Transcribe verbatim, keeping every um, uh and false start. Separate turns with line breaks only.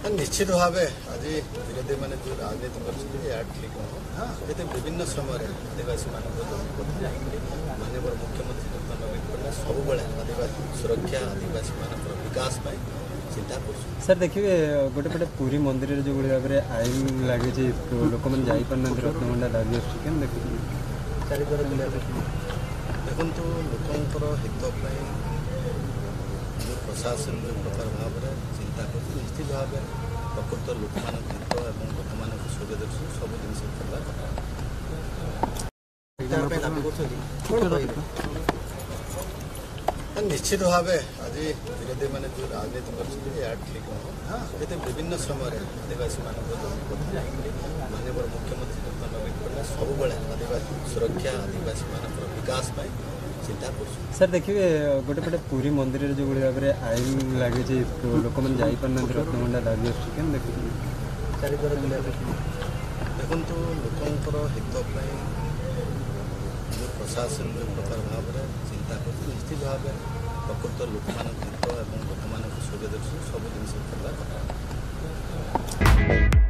निश्चित भाव आज विरोधी मैंने जो राजनीति कर ठीक नुह ये विभिन्न समय आदिवासी मान माननीय मुख्यमंत्री नवीन पट्टनायक सब आदिवासी सुरक्षा आदिवासी मान विकास चिंता कर।
सर देखिए गोटे पटे पुरी मंदिर जो भाव में आईन लगे लोक मैंने जापार रत्नगंडा दाबी आम देखते चारिद्वार
देखु लोकर हितपाई जो प्रशासन जो प्रकार भाव में चिंता कर निश्चित भाव प्रकृत लोक मान हित और लोक मान सुविधा देखु सब जिन निश्चित भाव आज विरोधी मैंने जो राजनीति कर ठीक नुह ये विभिन्न समय आदिवासी मान माननीय मुख्यमंत्री नवीन पट्टनायक सब आदिवासी सुरक्षा आदिवासी मान विकास चिंता कर।
सर देखिए गोटे पटे पुरी मंदिर जो भाव में आईन लगे लोक मैंने जापार रत्नगंडा दाबी आम देखते चारिद्वार
देखु लोकर हितपाई जो प्रशासन जो प्रकार भाव में चिंता कर निश्चित भाव प्रकृत लोक मान हित और लोक मान सुविधा देखु सब जिन।